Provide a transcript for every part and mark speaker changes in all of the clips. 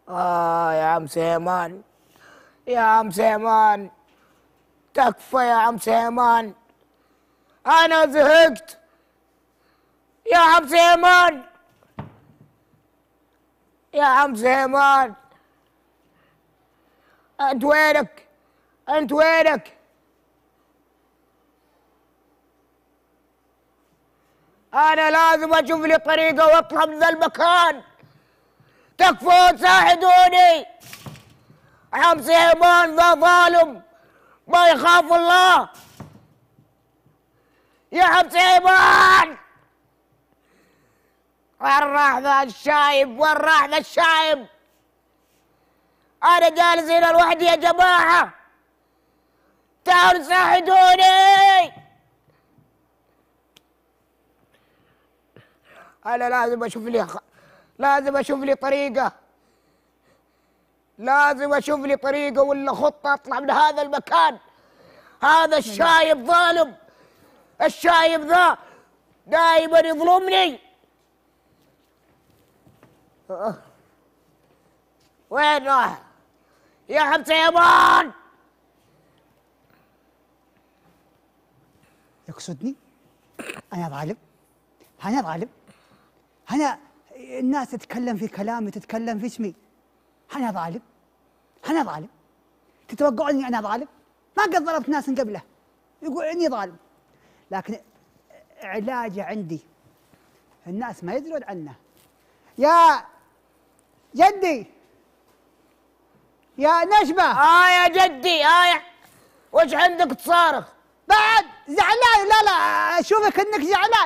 Speaker 1: يا عم سيمان، يا عم سيمان، تكفى يا عم سيمان، أنا زهقت يا عم سيمان، يا عم سيمان، أنت وينك؟ أنت وينك؟ أنا لازم أشوف لي طريقة وأطلع من ذا المكان، تكفون ساعدوني، عم سيمان ذا ظالم ما يخاف الله، يا عم سيمان، وين راح ذا الشايب؟ وين راح ذا الشايب؟ أنا جالس هنا لوحدي يا جماعة، تعالوا ساعدوني، أنا لازم أشوف لي طريقة، لازم أشوف لي طريقة ولا خطة أطلع من هذا المكان. هذا الشايب ظالم، الشايب ذا دائما يظلمني. وين راح يا عم سيمان؟
Speaker 2: يقصدني؟ أنا ظالم؟ أنا ظالم؟ أنا الناس تتكلم في كلامي، تتكلم في اسمي، أنا ظالم؟ أنا ظالم؟ تتوقعون إني أنا ظالم؟ ما قد ضربت ناس من قبله يقول إني ظالم، لكن علاجه عندي، الناس ما يدرون عنه. يا جدي، يا نشبة،
Speaker 1: يا جدي، وش عندك تصارخ؟
Speaker 2: بعد زعلان؟ لا أشوفك إنك زعلان.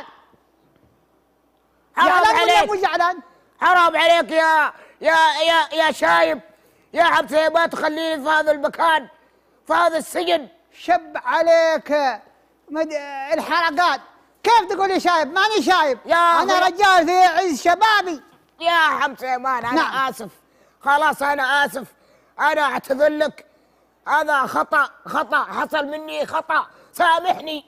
Speaker 1: حرام عليك،
Speaker 2: مو زعلان؟
Speaker 1: حرام عليك يا شايب، يا عم سيمان، تخليني في هذا المكان، في هذا السجن.
Speaker 2: شب عليك الحركات، كيف تقول لي شايب؟ ماني شايب، أنا رجال في عز شبابي.
Speaker 1: يا عم سيمان، أنا نعم. آسف، خلاص أنا آسف، أنا أعتذر لك، هذا خطأ حصل مني، خطأ، سامحني.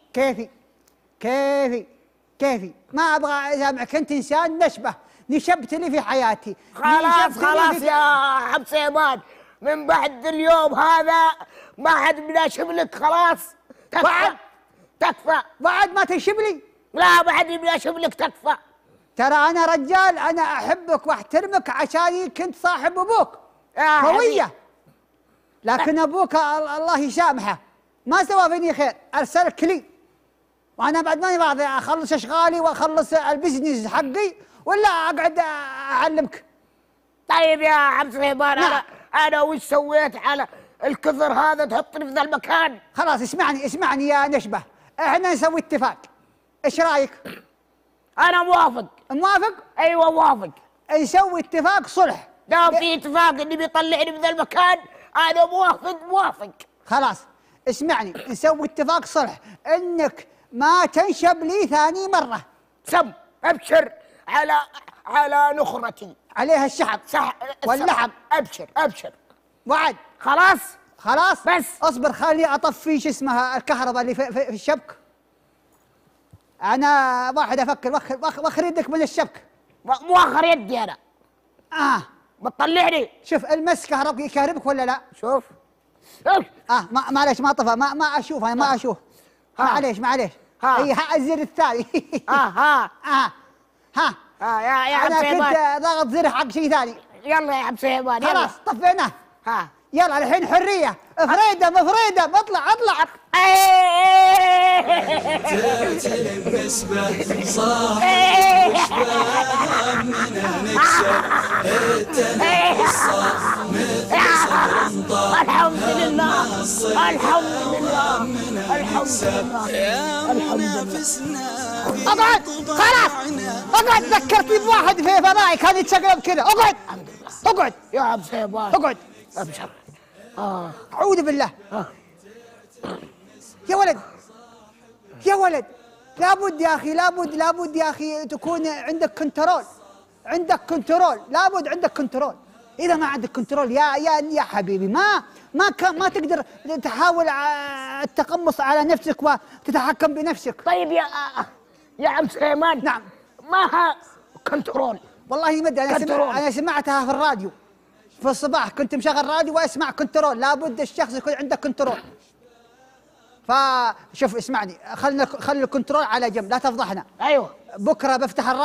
Speaker 2: كيفي ما أبغى أسامحك، أنت إنسان نشبه، نشبت لي في حياتي.
Speaker 1: خلاص يا عم سيمان، من بعد اليوم هذا ما حد بناشب لك، خلاص تكفى.
Speaker 2: بعد ما تنشب لي؟
Speaker 1: لا، ما حد بناشب لك، تكفى.
Speaker 2: ترى أنا رجال، أنا أحبك وأحترمك عشاني كنت صاحب أبوك قوية، لكن أبوك الله يسامحه ما سوى فيني خير، أرسلك لي، وأنا بعد ماني راضي أخلص أشغالي وأخلص البزنس حقي ولا أقعد أعلمك.
Speaker 1: طيب يا عم سليمان، أنا وش سويت على الكثر هذا تحطني في ذا المكان؟
Speaker 2: خلاص اسمعني يا نشبة، احنا نسوي اتفاق، ايش رايك؟
Speaker 1: انا موافق. ايوه موافق.
Speaker 2: نسوي اتفاق صلح.
Speaker 1: دام في اتفاق اني بيطلعني من ذا المكان، انا موافق.
Speaker 2: خلاص اسمعني، نسوي اتفاق صلح انك ما تنشب لي ثاني مرة.
Speaker 1: سم ابشر على نخرتي،
Speaker 2: عليها الشحم واللحم.
Speaker 1: ابشر
Speaker 2: وعد. خلاص
Speaker 1: بس
Speaker 2: اصبر، خلي اطفي شو اسمها الكهرباء اللي في الشبك. انا واحد افكر، وخر يدك من الشبك.
Speaker 1: موخر يدي انا. بتطلعني.
Speaker 2: شوف المس يكهربك ولا لا؟
Speaker 1: شوف.
Speaker 2: معليش ما طفى، ما اشوف، انا ما اشوف. معليش اي الزر الثاني.
Speaker 1: يا عم سيمان،
Speaker 2: انا كنت ضاغط زر حق شيء ثاني.
Speaker 1: يلا يا عم سيمان، يلا
Speaker 2: خلاص طفيناه. يلا الحين حرية، فريدم اطلع.
Speaker 3: النسبة صاحب وشباب منها نكسب التنقصة مثل صبر طاب.
Speaker 1: الحمد لله
Speaker 2: يا منافسنا. اقعد ذكرتني بواحد في فضائي كان يتشقلب كذا. اقعد
Speaker 1: يا عم سيمان،
Speaker 2: اقعد.
Speaker 1: ابشر.
Speaker 2: أعوذ بالله. يا ولد لابد يا أخي تكون عندك كنترول، لابد عندك كنترول. إذا ما عندك كنترول يا حبيبي ما تقدر تحاول التقمص على نفسك وتتحكم بنفسك.
Speaker 1: طيب يا عم سليمان.
Speaker 2: نعم.
Speaker 1: ما كنترول؟
Speaker 2: والله ما ادري، أنا سمعتها في الراديو. في الصباح كنت مشغل راديو واسمع كنترول، لابد الشخص يكون عنده كنترول. فشوف اسمعني، خلي الكنترول على جنب، لا تفضحنا.
Speaker 1: ايوه
Speaker 2: بكره بفتح الراديو